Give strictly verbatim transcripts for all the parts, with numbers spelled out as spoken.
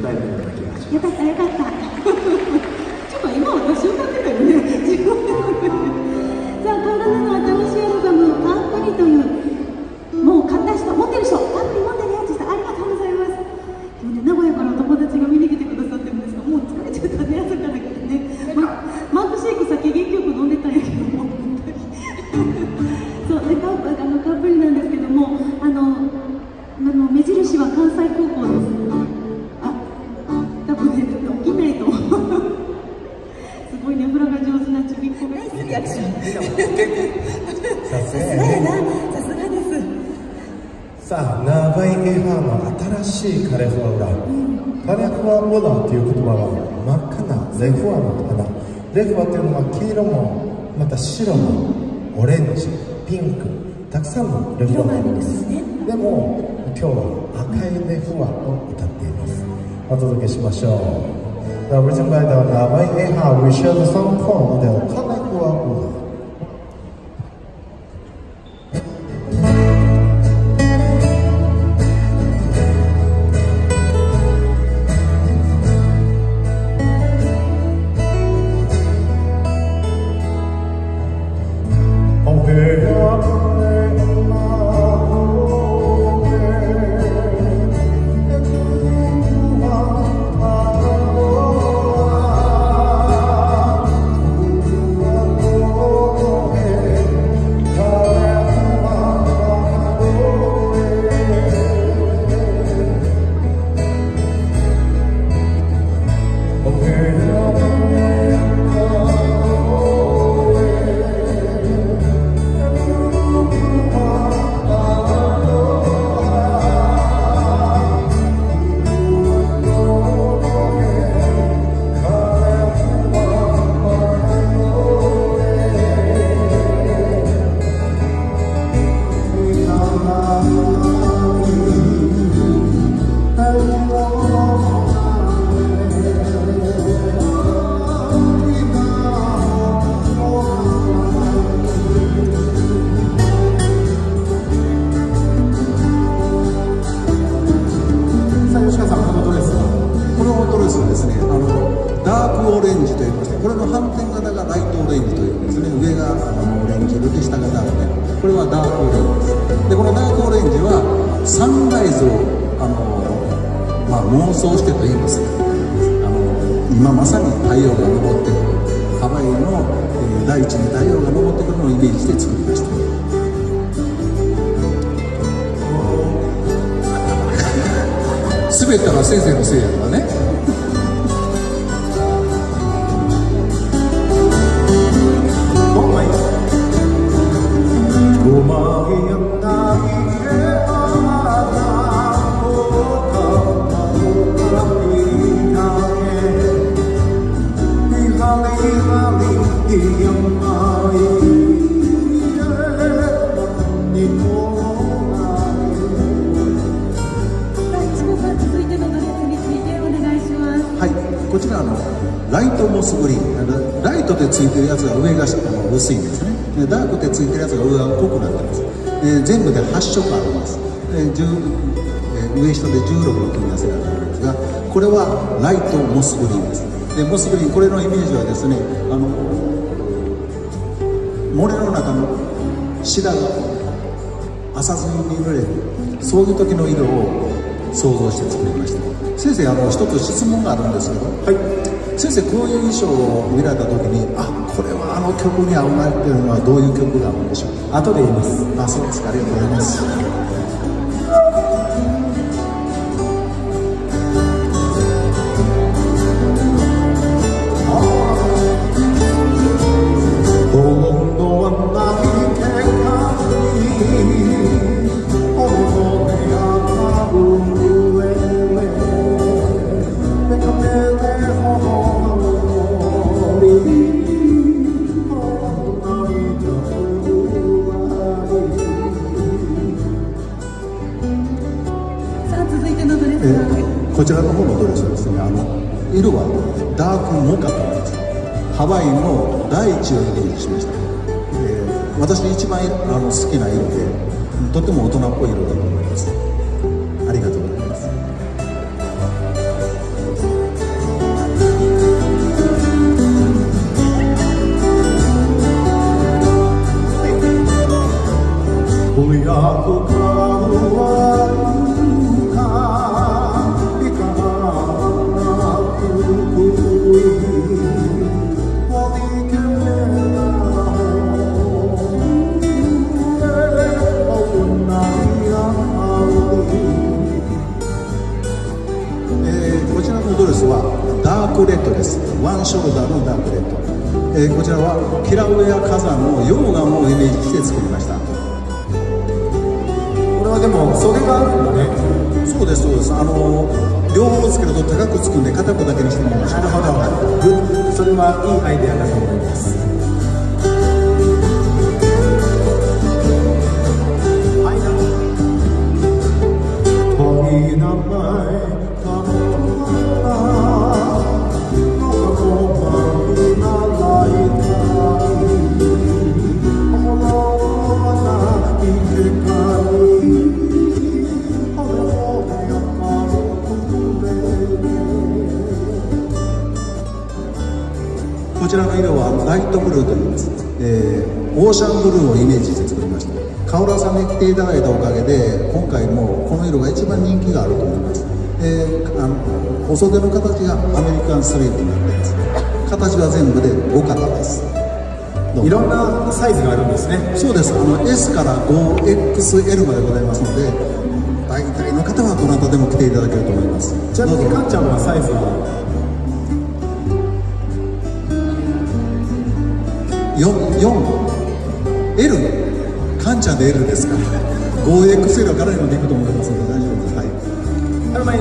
えるような気がします。 よかったよかった。ちょっと今私歌ってたよね。自分で。さあ、カラナの新しいアルバム「たっぷり」という、もう買った人、持ってる人、たっぷり持ってるよって人、ありがとうございます。今日ね、名古屋からお友達が見に来てくださってるんですが、もう疲れちゃったね、朝からね。マークシェイク酒元気よく飲んでたんやけども、そうで、カップあのカップリなんですけども、あのあの目印は関西空港です。あ、多分ね、起きないと。すごいね、フラが上手なちびっこが。リアクション。 さすがやね。 ね。 さすがです。 さあ、ナバイエハーの新しいカレフワウラ、うん、カレフワウラっていう言葉は真っ赤なレフワの花。レフワっていうのは黄色もまた白もオレンジ、ピンク、たくさんのレフワがあるんです。でも今日は赤いレフワを歌っています。お届けしましょう。The written by the Navai Eha, we share the song called the Kalefua Ula.モスグリーンです。で、モスグリーン、これのイメージはですね、あの漏れの中の白が浅墨に塗れる、そういう時の色を想像して作りました。先生、あの一つ質問があるんですけど、はい、先生、こういう衣装を見られた時に、あ、これはあの曲に合うなっていうのはどういう曲があるんでしょうか。後で言います。あ、そうですか、ありがとうございます。こちらの方のドレスはですね、あの色はダークモカと言います。ハワイの大地をイメージしました。えー、私一番あの好きな色で、とても大人っぽい色だと思います。ありがとうございます。 ークレットです。ワンショルダーのダークレット、えー、こちらはキラウエア火山の溶岩をイメージして作りました。 これはでも袖があるんだね。 そうですそうです。あの両方つけると高くつくんで片方だけにしてみました。 なるほど、グッ、それはいいアイデアだと思います。 こちらの色はライトブルーと言います、えー、オーシャンブルーをイメージして作りました。カオラさんに来ていただいたおかげで今回もこの色が一番人気があると思います。えー、あのお袖の形がアメリカンスリーブになっています。形は全部でご型です。 いろんなサイズがあるんですね。 そうです。あの エス から ファイブエックスエル までございますので、大体の方はどなたでも着ていただけると思います。 ちなみにかんちゃんはサイズはよん、よん、エル、カンちゃんで エル ですから、ファイブエックスエル はかなりまでいくと思いますので大丈夫です。はい。 あの前に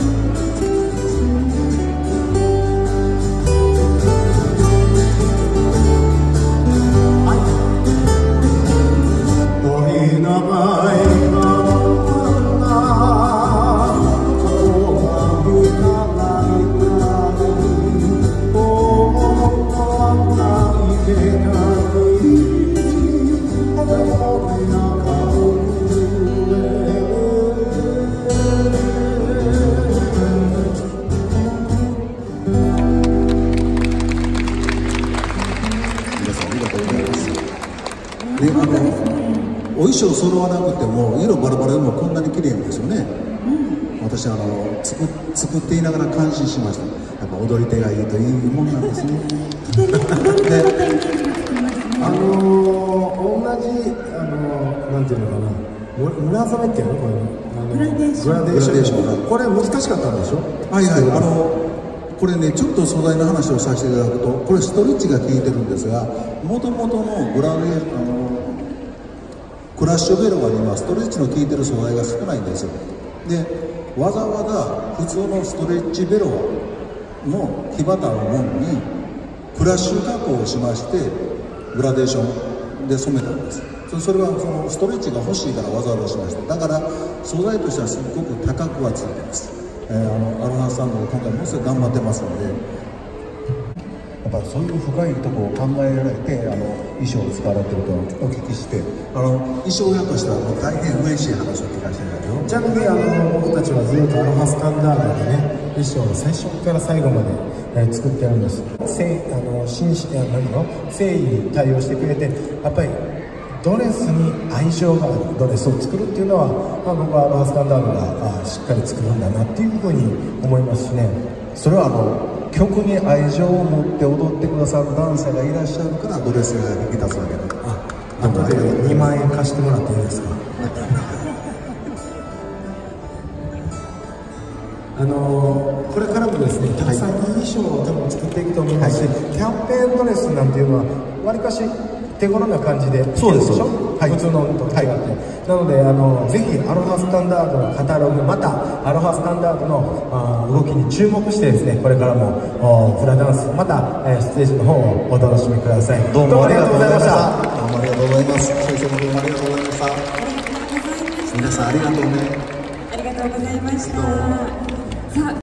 で、あのお衣装揃わなくても色バラバラでもこんなに綺麗なんですよね。私あの作作っていながら感心しました。やっぱ踊り手がいいといいもんなんですね。 あのー、同じあのー、なんていうのかな、村染めっていうのこれグラデーショングラデーションこれ難しかったんでしょ。 はいはい。あのこれねちょっと素材の話をさせていただくと、これストレッチが効いてるんですが、もともとのグラデーション、あのクラッシュベロガにはストレッチの効いてる素材が少ないんですよ。でわざわざ普通のストレッチベロガの火旗のものにクラッシュ加工をしましてグラデーションで染めたんです。それはそのストレッチが欲しいからわざわざしました。だから素材としてはすごく高くはついてます。えー、あのアロハさんも今回ものすごい頑張ってますので、 やっぱそういう深いところを考えられてあの衣装を使われてるとお聞きして、 あの衣装屋としてはもう大変嬉しい話を聞かせていただくよ。 ちなみにあの僕たちはずっとアロハスタンダードでね衣装を最初から最後まで、えー、作ってるんです。せあの紳士や何の誠意に対応してくれて、やっぱりドレスに愛情があるドレスを作るっていうのは、まあ、僕はアロハスタンダードがあしっかり作るんだなっていうふうに思いますしね。 それはあの曲に愛情を持って踊ってくださるダンサーがいらっしゃるからドレスが引き立つわけだ。 あとでにまんえん貸してもらっていいですか。あのー、これからもですねたくさんいい衣装を多分作っていくと思いますし、はい、キャンペーンドレスなんていうのはわりかし手頃な感じでそうですでしょ、 はい、普通のと違って、はい、なのであのぜひアロハスタンダードのカタログ、またアロハスタンダードのあ動きに注目してですね、これからもフラダンスまた、えー、ステージの方をお楽しみください。 どうもありがとうございました。 どうもありがとうございます。先生もどうもありがとうございました。皆さんありがとうね。 ありがとうございました。